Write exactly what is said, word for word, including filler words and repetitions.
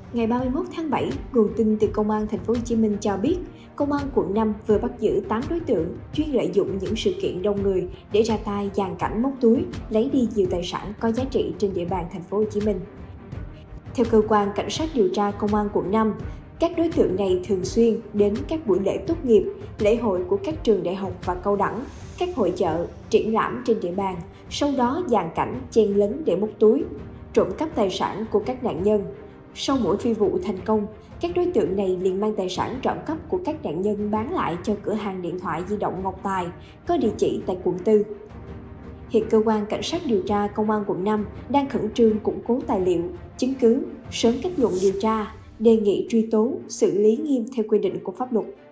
Ngày ba mươi mốt tháng bảy, nguồn tin từ Công an Thành phố Hồ Chí Minh cho biết, Công an quận năm vừa bắt giữ tám đối tượng chuyên lợi dụng những sự kiện đông người để ra tay dàn cảnh móc túi, lấy đi nhiều tài sản có giá trị trên địa bàn Thành phố Hồ Chí Minh. Theo cơ quan cảnh sát điều tra Công an quận năm, các đối tượng này thường xuyên đến các buổi lễ tốt nghiệp, lễ hội của các trường đại học và cao đẳng, các hội chợ, triển lãm trên địa bàn, sau đó dàn cảnh chen lấn để móc túi, trộm cắp tài sản của các nạn nhân. Sau mỗi phi vụ thành công, các đối tượng này liền mang tài sản trộm cắp của các nạn nhân bán lại cho cửa hàng điện thoại di động Ngọc Tài, có địa chỉ tại quận tư. Hiện cơ quan cảnh sát điều tra Công an quận năm đang khẩn trương củng cố tài liệu, chứng cứ, sớm kết luận điều tra, đề nghị truy tố, xử lý nghiêm theo quy định của pháp luật.